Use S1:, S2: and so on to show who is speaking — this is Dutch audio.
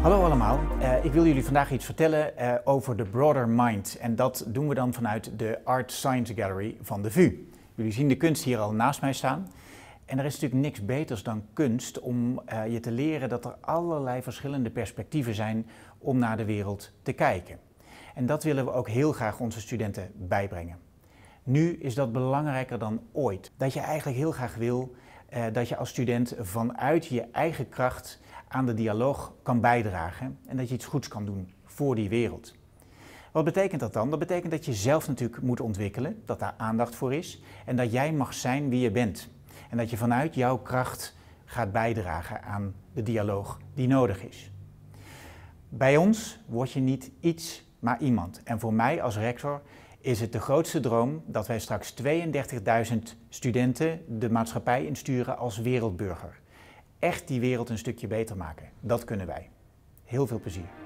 S1: Hallo allemaal, ik wil jullie vandaag iets vertellen over de Broader Mind. En dat doen we dan vanuit de Art Science Gallery van de VU. Jullie zien de kunst hier al naast mij staan. En er is natuurlijk niks beters dan kunst om je te leren dat er allerlei verschillende perspectieven zijn om naar de wereld te kijken. En dat willen we ook heel graag onze studenten bijbrengen. Nu is dat belangrijker dan ooit. Dat je eigenlijk heel graag wil dat je als student vanuit je eigen kracht aan de dialoog kan bijdragen en dat je iets goeds kan doen voor die wereld. Wat betekent dat dan? Dat betekent dat je zelf natuurlijk moet ontwikkelen, dat daar aandacht voor is en dat jij mag zijn wie je bent. En dat je vanuit jouw kracht gaat bijdragen aan de dialoog die nodig is. Bij ons word je niet iets, maar iemand. En voor mij als rector is het de grootste droom dat wij straks 32.000 studenten de maatschappij insturen als wereldburger. Echt die wereld een stukje beter maken. Dat kunnen wij. Heel veel plezier.